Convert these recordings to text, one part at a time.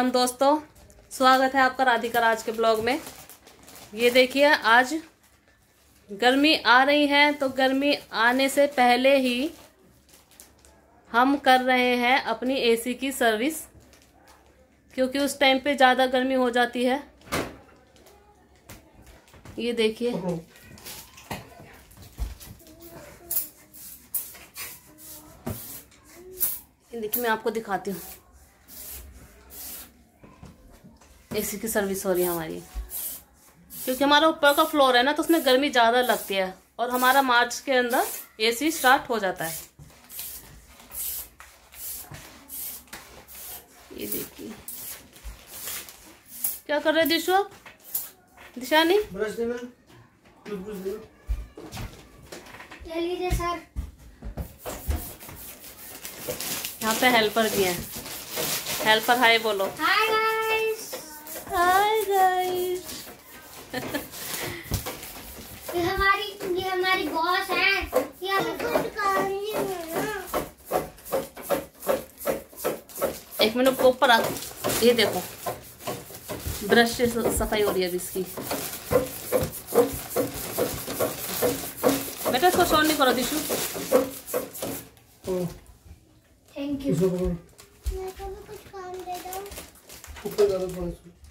राम दोस्तों, स्वागत है आपका राधिका राज के ब्लॉग में। ये देखिए, आज गर्मी आ रही है तो गर्मी आने से पहले ही हम कर रहे हैं अपनी एसी की सर्विस, क्योंकि उस टाइम पे ज़्यादा गर्मी हो जाती है। ये देखिए, मैं आपको दिखाती हूँ। एसी की सर्विस हो रही है हमारी, क्योंकि हमारा ऊपर का फ्लोर है ना, तो उसमें गर्मी ज़्यादा लगती है और हमारा मार्च के अंदर एसी स्टार्ट हो जाता है। ये देखिए, क्या कर रहे दिशु आप? दिशानी ब्रश देना, ले लीजिए सर। यहाँ पे हेल्पर भी हैं। हेल्पर हाय बोलो। Hi guys. Hi guys. ये हमारी बॉस है। ये हमें कुछ काम नहीं है ना। एक मिनट को ऊपर आ। ये देखो, ब्रश से सफाई हो रही है अभी इसकी। बेटा इसको शोर नहीं करो दिशु। Thank you. मैं को भी कुछ काम दे दो। ऊपर ज़्यादा थोड़ा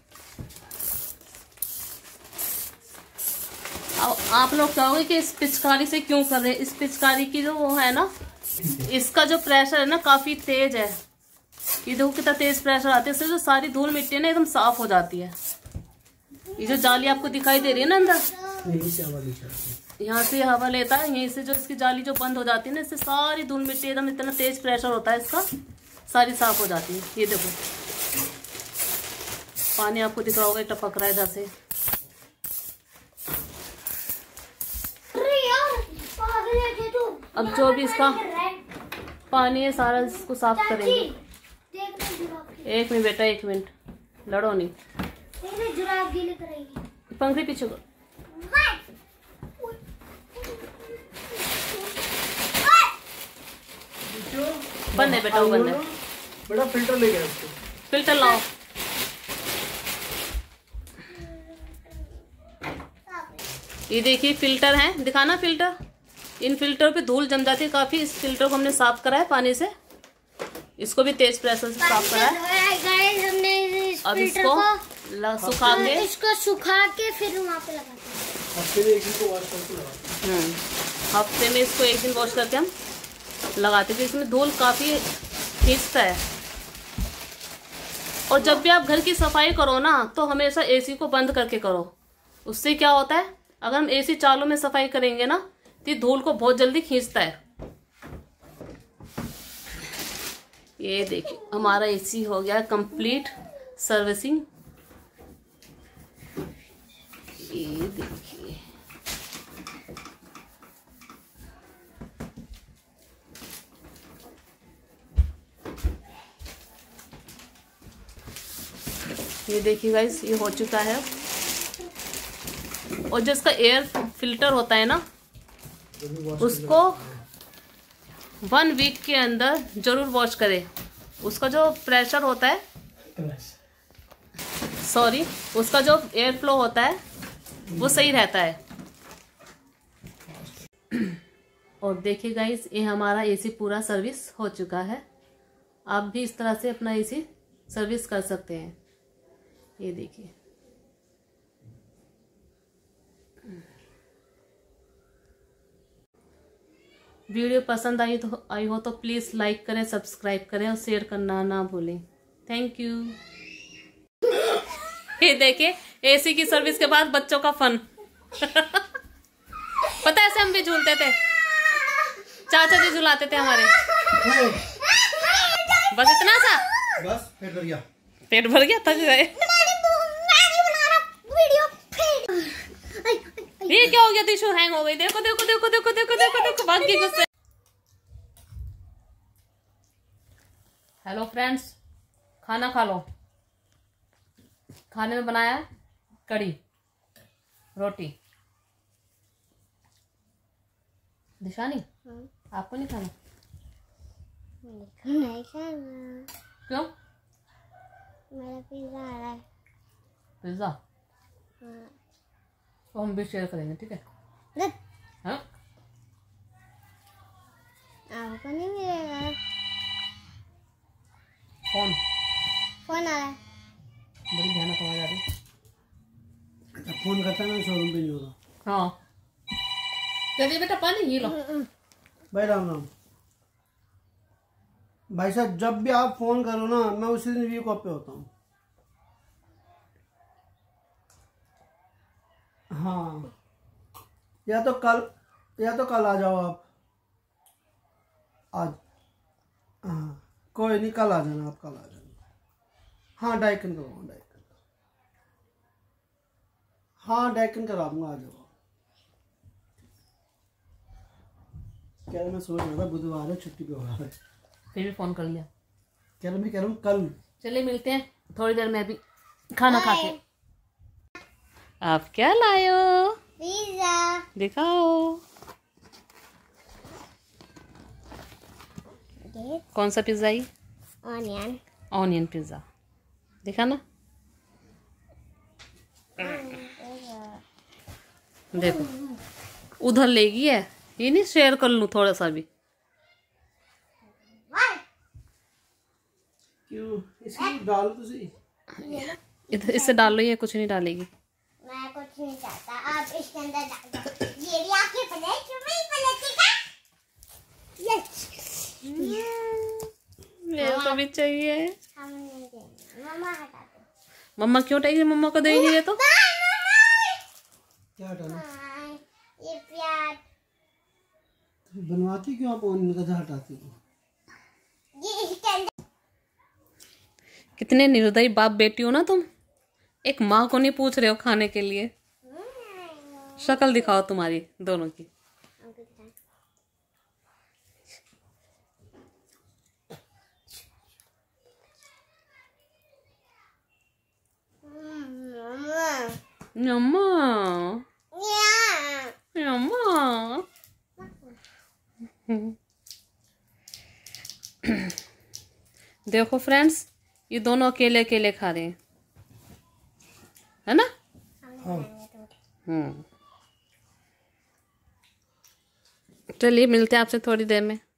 आप लोग कहोगे कि इस पिचकारी से क्यों कर रहे हैं? इस पिचकारी की जो वो है ना, इसका जो प्रेशर है ना काफी तेज है। ये देखो कितना तेज प्रेशर आता है, इससे जो सारी धूल मिट्टी है ना एकदम साफ हो जाती है। ये जो जाली आपको दिखाई दे रही है ना अंदर, यहाँ से हवा लेता है, यहीं से जो इसकी जाली जो बंद हो जाती है ना, इससे सारी धूल मिट्टी एकदम, इतना तेज प्रेशर होता है इसका, सारी साफ हो जाती है। ये देखो पानी आपको दिख रहा होगा, टपक रहा है इधर से। अब जो भी इसका पानी है सारा इसको साफ करेंगे। एक मिनट बेटा, एक मिनट, लड़ो नहीं। पंखड़ी पीछे करो। बंद है बेटा, वो बंद है। बड़ा फिल्टर ले गया इसको। फिल्टर लाओ। ये देखिए फिल्टर है, दिखाना फिल्टर। इन फिल्टर पे धूल जम जाती है काफी। इस फिल्टर को हमने साफ करा है पानी से, इसको भी तेज प्रेशर से साफ करा है। हमने अब इसको सुखा के, इसको सुखा के फिर वहाँ पे लगाते हैं। हफ्ते में एक दिन को वॉश करके लगाते हैं। हफ्ते में इसको एक दिन वॉश करके हम लगाते हैं। इसमें धूल काफी खींचता है। और जब भी आप घर की सफाई करो ना, तो हमेशा एसी को बंद करके करो। उससे क्या होता है, अगर हम एसी चालू में सफाई करेंगे ना, तो ये धूल को बहुत जल्दी खींचता है। ये देखिए, हमारा एसी हो गया कंप्लीट सर्विसिंग। ये देखिए, ये देखिए गाइस, ये हो चुका है। और जो इसका एयर फिल्टर होता है ना, उसको 1 वीक के अंदर जरूर वॉश करें। उसका जो प्रेशर होता है, उसका जो एयर फ्लो होता है वो सही रहता है। और देखिए गाइस, ये हमारा एसी पूरा सर्विस हो चुका है। आप भी इस तरह से अपना एसी सर्विस कर सकते हैं। ये देखिए, वीडियो पसंद आई हो तो प्लीज लाइक करें, सब्सक्राइब करें और शेयर करना ना भूलें। Thank you. ये देखिए, एसी की सर्विस के बाद बच्चों का फन। पता है, ऐसे हम भी झूलते थे, चाचा जी झुलाते थे हमारे। बस इतना सा, बस पेट भर गया। पेट भर गया, थक गए। ये क्या हो गया दिशु? हैंग हो गई। देखो देखो देखो देखो देखो देखो देखो, भाग गई गुस्से। हेलो फ्रेंड्स, खाना खा लो। खाने में बनाया है कड़ी रोटी। दिशानी, आपको नहीं खाना? नहीं खाना। क्यों? मेरा पिज्जा आ रहा है। पिज्जा हाँ। तो हम भी शेयर करेंगे, ठीक है? देख, हाँ आपको नहीं मिलेगा। फोन फोन आ रहा है। बड़ी भयानक आवाज आ रही है। अच्छा, फोन करता है ना, शोरूम पे नहीं होगा। हाँ चलिए बेटा पानी ये लो। भाई राम राम। भाई साहब, जब भी आप फोन करो ना, मैं उसी दिन वीक ऑफ पे होता हूँ। हाँ, या तो कल आ जाओ आप। आज हाँ, कोई नहीं, कल आ जाना, आप कल आ जाना। हाँ, डाइकन करवाऊँ, डाइकन। हाँ, डाइकन करा दूंगा, आ जाओ। क्या मैं सोच रहा था बुधवार है, छुट्टी पे होगा। फिर भी फोन कर लिया। मैं कह रहा हूँ कल। चलिए मिलते हैं थोड़ी देर में, अभी खाना खा के। आप क्या लाए हो? पिज्जा। दिखाओ देख, कौन सा पिज्जा ही? ऑनियन। ऑनियन पिज्जा दिखा ना। देखो उधर लेगी है, ये नहीं शेयर कर लूं थोड़ा सा भी। क्यों, इसकी डाल तो सही। इधर इससे डाल लो, ये कुछ नहीं डालेगी। मैं कुछ नहीं चाहता, आप इसके अंदर डाल दो। ये भी आपके प्लेट में पलटेगा। यस, मेरे को भी चाहिए। हम नहीं देंगे, मम्मा हटा दो। मम्मा क्यों टाइगी? मम्मा को दे ही नहीं रहे तो। क्या हटाना? हाँ, ये प्याज, बनवाती क्यों आप ऑनियन का, हटाती हो? ये इसके अंदर। कितने निर्दयी बाप बेटी हो ना तुम, एक माँ को नहीं पूछ रहे हो खाने के लिए। शक्ल दिखाओ तुम्हारी दोनों की। अम्मा अम्मा। देखो फ्रेंड्स, ये दोनों अकेले अकेले खा रहे हैं, है ना? चलिए मिलते हैं आपसे थोड़ी देर में।